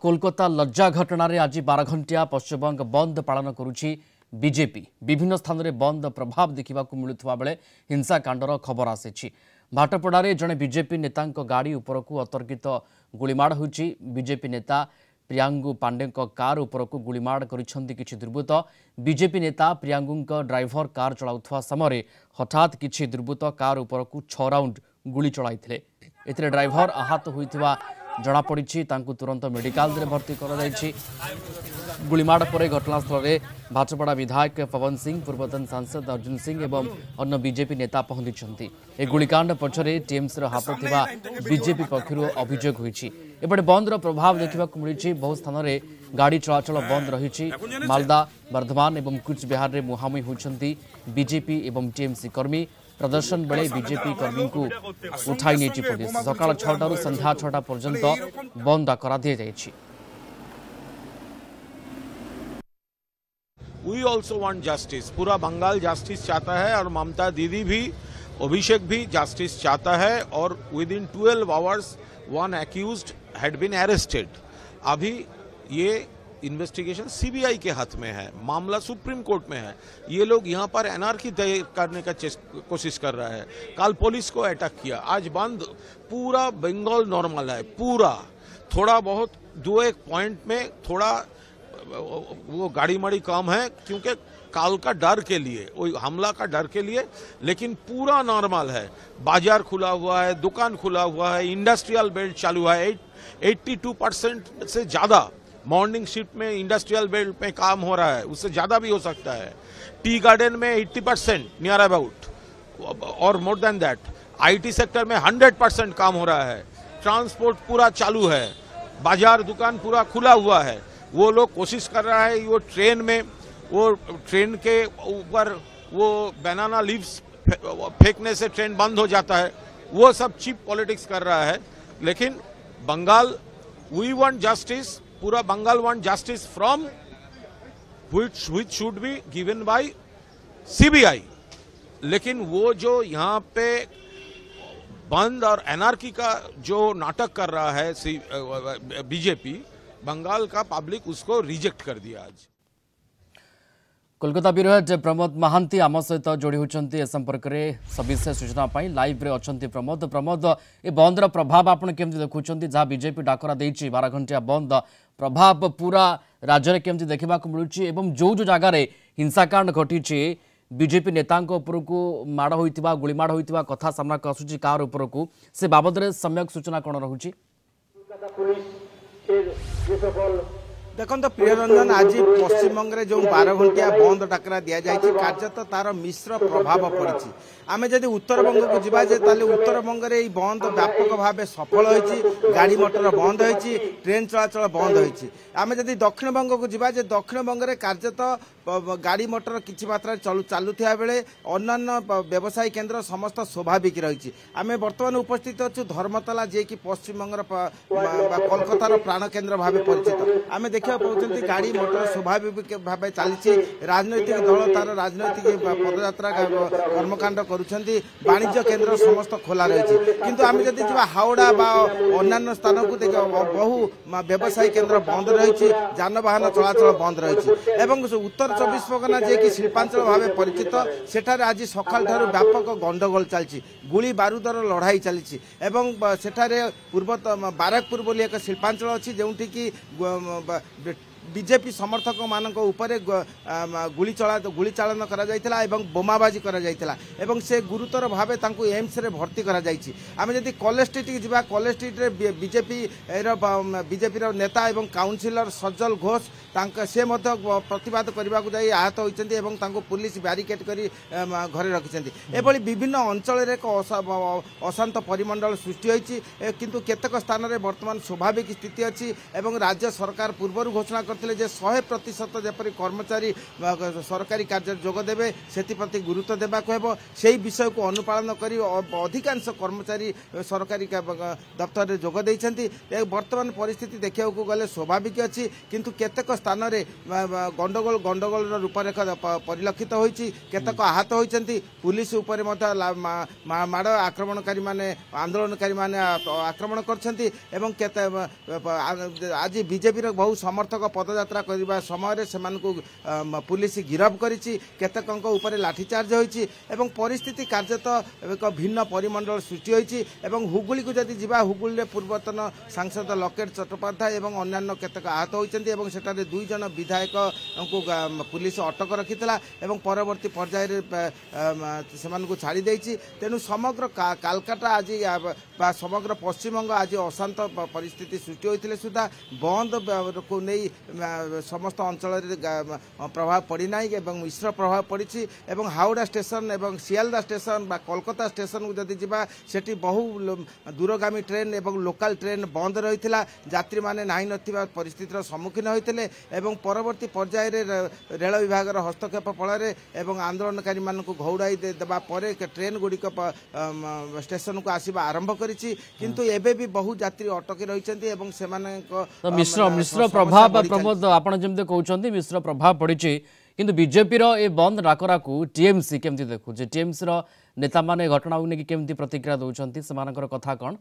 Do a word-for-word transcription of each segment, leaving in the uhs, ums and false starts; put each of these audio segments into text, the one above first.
कोलकाता लज्जा घटना आज बारह घंटिया पश्चिमबंग बंद पालन करुछि बीजेपी। विभिन्न स्थान में बंद प्रभाव देखा मिलुवा बेले हिंसाकांडर खबर आसी। भाटपड़ारे जड़े बीजेपी नेता गाड़ी उपरकू अतर्कित गुलीमाड़ होइछि। बीजेपी नेता प्रियांगु पांडे कार उपरकू गुलीमाड़ करिसेंति किछि दुर्बृत्त। बीजेपी नेता प्रियांगु ड्राइवर कार चलाउथवा समय हठात किछि दुर्बृत्त कार उपरकू छह राउंड गुली चलाइथिले। एथिरे ड्राइवर आहत होइथिबा जनापड़ी। तुरंत मेडिकल भर्ती कर गुलीमाड़ पर घटनास्थल में भाटपड़ा विधायक पवन सिंह, पूर्वतन सांसद अर्जुन सिंह एवं अन्य बीजेपी नेता पहुंची। ए गुलिकांड पछरे टीएमसी हाथ थिबा बीजेपी पक्षरु अभियोग होइछि। एपटे बंदर प्रभाव देखा मिली। बहु स्थान में गाड़ी चलाचल बंद रही। मालदा, बर्धमान एवं कूच बिहार में मुहांमुही होइछंती बीजेपी एवं टीएमसी कर्मी। प्रदर्शन बेले बीजेपी कर्मी को उठाई नहीं पुलिस। सकाल छटार संध्या छटा पर्यंत बंद करा दिया जायछि। We also want justice. पूरा बंगाल जस्टिस चाहता है और ममता दीदी भी, अभिषेक भी जस्टिस चाहता है। और with in twelve hours one accused had been arrested. अभी ये इन्वेस्टिगेशन सीबीआई के हाथ में है, मामला सुप्रीम कोर्ट में है। ये लोग यहाँ पर एनआरकी तय करने का कोशिश कर रहा है। कल पुलिस को अटैक किया, आज बंद। पूरा बंगाल नॉर्मल है। पूरा थोड़ा बहुत दो एक पॉइंट में थोड़ा वो गाड़ी मड़ी कम है, क्योंकि काल का डर के लिए, वो हमला का डर के लिए। लेकिन पूरा नॉर्मल है। बाजार खुला हुआ है, दुकान खुला हुआ है, इंडस्ट्रियल बेल्ट चालू है। एट्टी टू परसेंट से ज़्यादा मॉर्निंग शिफ्ट में इंडस्ट्रियल बेल्ट में काम हो रहा है, उससे ज़्यादा भी हो सकता है। टी गार्डन में अस्सी परसेंट नियर अबाउट और more than that. IT sector में सौ परसेंट काम हो रहा है। ट्रांसपोर्ट पूरा चालू है। बाजार दुकान पूरा खुला हुआ है। वो लोग कोशिश कर रहा है वो ट्रेन में, वो ट्रेन के ऊपर वो बनाना लीव्स फेंकने से ट्रेन बंद हो जाता है। वो सब चीप पॉलिटिक्स कर रहा है। लेकिन बंगाल, वी वांट जस्टिस। पूरा Bengal want justice from which which should be given by CBI. लेकिन वो जो यहाँ पे बंद और एनआरकी का जो नाटक कर रहा है बीजेपी, बंगाल का पब्लिक उसको रिजेक्ट कर दिया। आज कोलकाता ब्यूरो प्रमोद महांती आम सहित जोड़ी होती ए संपर्क में सविशेष सूचना लाइव रे अच्छा प्रमोद। प्रमोद, ए बंदर प्रभाव आपड़ केमती देखुं, जहाँ बीजेपी डाकरा देछि बारह घंटिया बंद, प्रभाव पूरा राज्य में केमती देखा मिलूँ? जो जो जगार हिंसाकांड घटी बीजेपी नेता उपरकू माड़ होइतिबा गुलीमाड़ होइतिबा कथा सामना आसुची कार उपरकू, से बाबद में सम्यक सूचना कौन रहुची? देखो तो प्रियरंजन, आज पश्चिमबंग में जो बारह घंटिया बंद डाकरा दि जाए कार्यत तार मिश्र प्रभाव पड़ी। आम जदि उत्तर बंग को जाए उत्तर बंग में बंद व्यापक भाव सफल होती। गाड़ी मोटर बंद होती, ट्रेन चलाचल बंद होती। आम जदि दक्षिण बंग को जाए, दक्षिण बंग में कार्यत गाड़ी मोटर किसी मात्रा चलुवा बेले अन्य व्यवसायी केन्द्र समस्त स्वाभाविक रही। आम बर्तमान उपस्थित अच्छु धर्मतला, जे कि पश्चिमबंग कोलकातार प्राण केन्द्र भाव परिचित। आम देखा पाँच गाड़ी मोटर स्वाभाविक भाव चली। राजनैतिक दल तार राजनैतिक पदयात्रा कर्मकांड करुछंती। वाणिज्य केन्द्र समस्त खोला रही। किंतु आम जदि हावड़ा बा अन्य स्थान को देख, बहु व्यवसायी केन्द्र बंद रही। जानवाहन चलाचल बंद रही। उत्तर चौबीस परगना, जे कि शिल्पांचल भाव परिचित, सेठारे आज सकाल ठारू व्यापक गंडगोल चलछि। गुली बारूदर लड़ाई चली। सेठारे पूर्वत बारकपुर बोली एक शिल्पांचल अच्छी, जोठी कि बीजेपी समर्थक मानक उपरे गुली चला गुली चालन करा जायतिला एवं बोमाबाजी करा जायतिला एवं से गुरुतर भावे तांकु एम्स रे भर्ती करा जायछि। आमे जदि कॉलेज स्ट्रीट की जिबा, कॉलेज स्ट्रीट रे बीजेपी रो बीजेपी रो नेता एवं काउंसिलर सज्जल घोष तांक से मध्य प्रतिवाद करबा को जाई आहत होइछन्ती एवं तांको पुलिस बैरिकेड करी घरे रखिछन्ती। एभली विभिन्न अंचल रे एक अशांत परिमंडल सृष्टि होइछि। किंतु केतक स्थान रे वर्तमान स्वाभाविक स्थिति अछि एवं राज्य सरकार पूर्व घोषणा करते शहे प्रतिशत जपरी कर्मचारी सरकारी कार्य जोगदेवे से गुरुत्व देवाक हेब से विषय को अनुपालन कर अधिकांश कर्मचारी सरकारी दफ्तर में जोग देइछन्ति। वर्तमान परिस्थिति देखा गले स्वाभाविक अच्छी किंतु केतेक स्थान में गंडगोल गंडगोल रूपरेख परिलक्षित होइछि केतेक आहत होइछन्ति पुलिस उपर माड़ आक्रमणकारी माने आंदोलनकारी माने आक्रमण करछन्ति एवं केते आज बीजेपी बहु समर्थक पदयात्रा करबा समय से पुलिस गिरफ करिछि केतेकंक उपर लाठीचार्ज होइछि एवं परिस्थिति कार्यत एक भिन्न परिमंडल सृष्टि होइछि एवं हुगुली को जदि जिबा हुगुली रे पूर्वतन सांसद लकेट चट्टोपाध्याय एवं अन्यान्य केतेक आहत होइछन्ति एवं सेटारे दुई जन विधायक को पुलिस अटक रखितला एवं परवर्ती पर्याय रे सेमानकु छाड़ी देइछि। तेनु समग्र कालकाटा आज समग्र पश्चिमबंग आज अशांत परिस्थिति सृष्टि होइतिले सुधा बंद को नहीं समस्त अंचल प्रभाव पड़ी ना एवं मिश्र प्रभाव पड़ी एवं हावड़ा स्टेशन एवं सियालदा स्टेशन बा कोलकाता स्टेशन को जदि जिबा सेठी बहु दूरगामी ट्रेन एवं लोकल ट्रेन बंद रही यात्री माने नाही नथिबा परिस्थितिर सम्मुखीन होइतिले एवं परवर्ती पर्याय रे रेल विभाग हस्तक्षेप फल एवं आंदोलनकारी मानकु घौड़ाई देबा परे ट्रेन गुड़िक स्टेशन को आसीबा आरंभ करिछि किंतु एबे भी बहु यात्री अटकी रहिछन्ति एवं सेमानक मिश्र मिश्र प्रभाव प्रमोद आपण जेमते कहउछन्ति मिश्र प्रभाव पड़िछि किंतु बीजेपी रो ए बंद डाकरा को टीएमसी केमती देखु जे टीएमसी रो नेता माने घटना को नेकी केमती प्रतिक्रिया दउछन्ति सेमानकर कथा कोन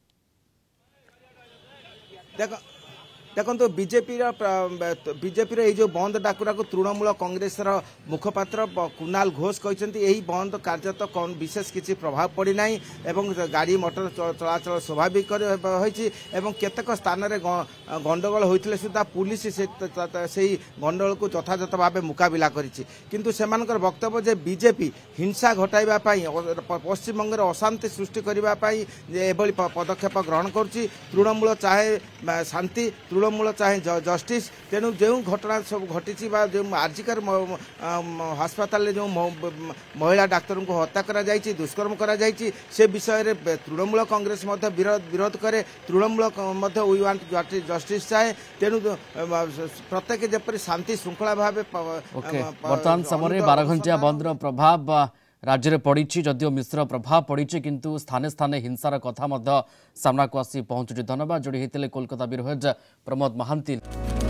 देखो देखो बीजेपी बीजेपी रो जो बंद डाकुरा को तृणमूल कांग्रेस मुखपात्र कुणाल घोष कहते यही बंद कार्य तो कौन विशेष किसी प्रभाव पड़ी ना एवं गाड़ी मोटर चलाचल स्वाभाविक एवं केतेक स्थान में गंडगोल होते सुधा पुलिस से गंडगोल को यथायथ भाव मुकाबिला किंतु सेमानकर वक्तव्य जे बीजेपी हिंसा घटाइबा पश्चिमबंग अशांति सृष्टि करने पदक्षेप ग्रहण करुच्ची तृणमूल चाहे शांति तृणमूल चाहे जस्टिस तेणु जो घटना सब घटी जो आर्जिकर हास्पाताल जो महिला डाक्तर को हत्या करा जायछि दुष्कर्म करा जायछि से विषय रे तृणमूल कांग्रेस विरोध विरोध करे तृणमूल वी वांट जस्टिस चाहे तेणु प्रत्येक जपरि शांति श्रृंखला भाव वर्तमान समय बारह घंटिया बंदर प्रभाव राज्य में पड़ी जदिव मिश्र प्रभाव पड़ी किंतु स्थाने स्थाने हिंसार कथा सामना को आसी पहुंचुची। धन्यवाद जोड़ी होते कोलकाता ब्यूरो हेड प्रमोद महांती।